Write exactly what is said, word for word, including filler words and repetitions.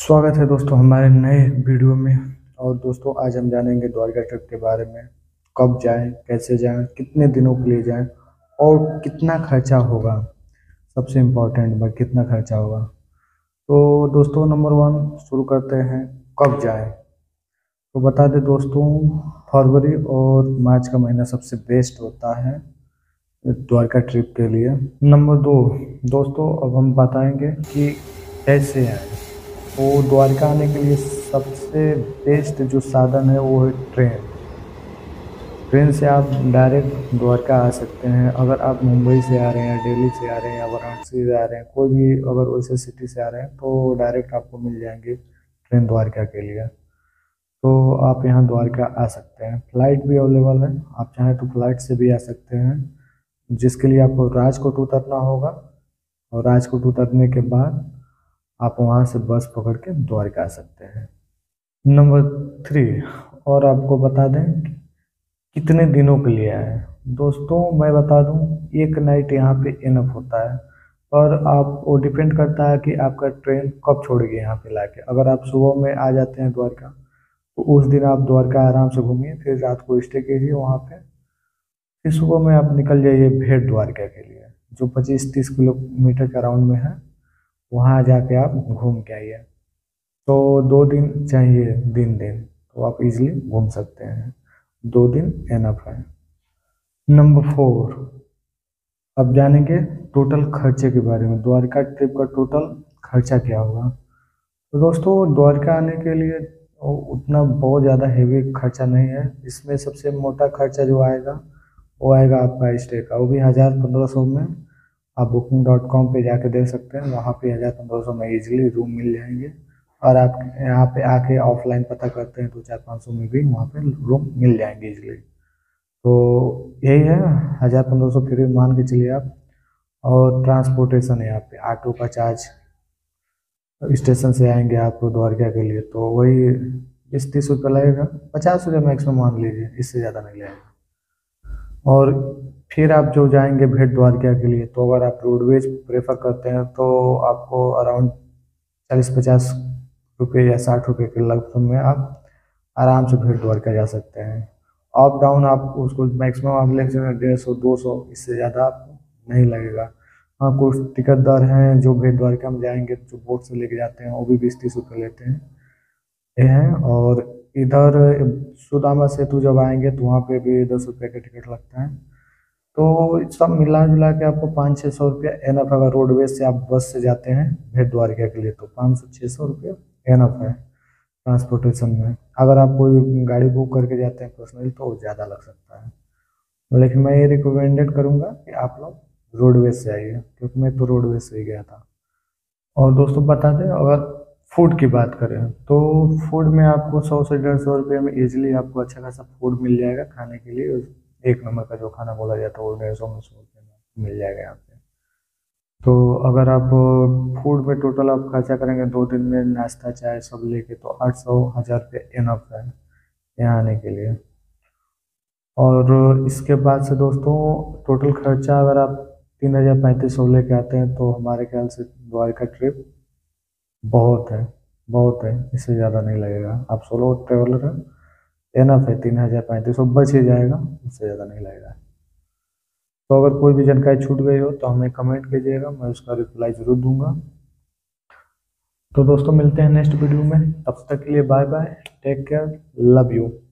स्वागत है दोस्तों हमारे नए वीडियो में। और दोस्तों आज हम जानेंगे द्वारका ट्रिप के बारे में। कब जाएं, कैसे जाएं, कितने दिनों के लिए जाएं और कितना खर्चा होगा। सबसे इम्पोर्टेंट बात, कितना खर्चा होगा। तो दोस्तों नंबर वन शुरू करते हैं, कब जाएं। तो बता दें दोस्तों, फरवरी और मार्च का महीना सबसे बेस्ट होता है द्वारका ट्रिप के लिए। नंबर दो दोस्तों, अब हम बताएंगे कि कैसे आएँ। तो द्वारका आने के लिए सबसे बेस्ट जो साधन है वो है ट्रेन। ट्रेन से आप डायरेक्ट द्वारका आ सकते हैं। अगर आप मुंबई से आ रहे हैं, दिल्ली से आ रहे हैं या वाराणसी से आ रहे हैं, कोई भी अगर वैसे सिटी से आ रहे हैं तो डायरेक्ट आपको मिल जाएंगे ट्रेन द्वारका के लिए। तो आप यहाँ द्वारका आ सकते हैं। फ़्लाइट भी अवेलेबल है, आप चाहें तो फ्लाइट से भी आ सकते हैं, जिसके लिए आपको राजकोट उतरना होगा। और राजकोट उतरने के बाद आप वहाँ से बस पकड़ के द्वारका आ सकते हैं। नंबर थ्री, और आपको बता दें कि कितने दिनों के लिए आए। दोस्तों मैं बता दूं, एक नाइट यहाँ पे इनफ होता है। और आप वो डिपेंड करता है कि आपका ट्रेन कब छोड़ेगी यहाँ पे लाके। अगर आप सुबह में आ जाते हैं द्वारका तो उस दिन आप द्वारका आराम से घूमिए, फिर रात को स्टे कीजिए वहाँ पे। फिर सुबह में आप निकल जाइए भेड़ द्वारका के लिए, जो पच्चीस तीस किलोमीटर के अराउंड में है। वहाँ जाके आप घूम के आइए। तो दो दिन चाहिए, दिन दिन तो आप इजीली घूम सकते हैं। दो दिन एनफ है। नंबर फोर, अब जानेंगे टोटल खर्चे के बारे में। द्वारका ट्रिप का टोटल खर्चा क्या होगा। तो दोस्तों द्वारका आने के लिए उतना बहुत ज़्यादा हेवी खर्चा नहीं है। इसमें सबसे मोटा खर्चा जो आएगा वो आएगा आपका स्टे का। वो भी हज़ार पंद्रह सौ में आप बुकिंग डॉट कॉम पर जाके देख सकते हैं। वहाँ पे हज़ार पंद्रह सौ में ईजिली रूम मिल जाएंगे। और आप यहाँ पे आके ऑफलाइन पता करते हैं तो चार पाँच सौ में भी वहाँ पे रूम मिल जाएंगे इजीली। तो यही है, हज़ार पंद्रह सौ फिर मान के चलिए आप। और ट्रांसपोर्टेशन है यहाँ पे, ऑटो का चार्ज, स्टेशन से आएंगे आप द्वारका के लिए तो वही बीस तीस रुपये लगेगा, पचास रुपये मैक्सिमम मान लीजिए, इससे ज़्यादा नहीं लगेगा। और फिर आप जो जाएंगे भेड़ द्वारका के लिए, तो अगर आप रोडवेज प्रेफर करते हैं तो आपको अराउंड चालीस पचास रुपये या साठ रुपये के लगभग में आप आराम से भेड़ द्वारका जा सकते हैं। अप डाउन आप उसको मैक्सिमम आप ले सकते हैं डेढ़ सौ दो सौ, इससे ज़्यादा आपको नहीं लगेगा। हाँ कुछ टिकट दर हैं जो भेड़ द्वारका में जाएंगे जो बोट से लेके जाते हैं, वो भी बीस तीस रुपये लेते हैं ये हैं। और इधर सुदामा सेतु जब आएंगे तो वहाँ पे भी दस रुपये का टिकट लगता है। तो सब मिला जुला के आपको पाँच छः सौ रुपया एनफ। अगर रोडवेज से आप बस से जाते हैं भेड़ द्वारका के लिए तो पाँच सौ छः सौ रुपये एनफ है ट्रांसपोर्टेशन में। अगर आप कोई गाड़ी बुक करके जाते हैं पर्सनली तो ज़्यादा लग सकता है। लेकिन मैं ये रिकमेंडेड करूँगा कि आप लोग रोडवेज से आइए, क्योंकि मैं तो रोडवेज से ही गया था। और दोस्तों बता दें, अगर फूड की बात करें तो फूड में आपको सौ से डेढ़ सौ रुपये में ईजिली आपको अच्छा खासा फूड मिल जाएगा खाने के लिए। एक नंबर का जो खाना बोला जाता है वो डेढ़ सौ में सौ रुपये में मिल जाएगा यहाँ पे। तो अगर आप फूड में टोटल आप खर्चा करेंगे दो दिन में नाश्ता चाय सब लेके तो आठ सौ हज़ार रुपये इनफ है यहाँ आने के लिए। और इसके बाद से दोस्तों टोटल खर्चा अगर आप तीन हज़ार पैंतीस सौ लेके आते हैं तो हमारे ख्याल से द्वारका ट्रिप बहुत है, बहुत है, इससे ज़्यादा नहीं लगेगा। आप सोलो ट्रेवलर हैं, इनफ है, तीन हज़ार पैंतीस सौ बच ही जाएगा, उससे ज़्यादा नहीं लगेगा। तो अगर कोई भी जानकारी छूट गई हो तो हमें कमेंट कीजिएगा, मैं उसका रिप्लाई ज़रूर दूंगा। तो दोस्तों मिलते हैं नेक्स्ट वीडियो में, तब तक के लिए bye bye, take care, love you.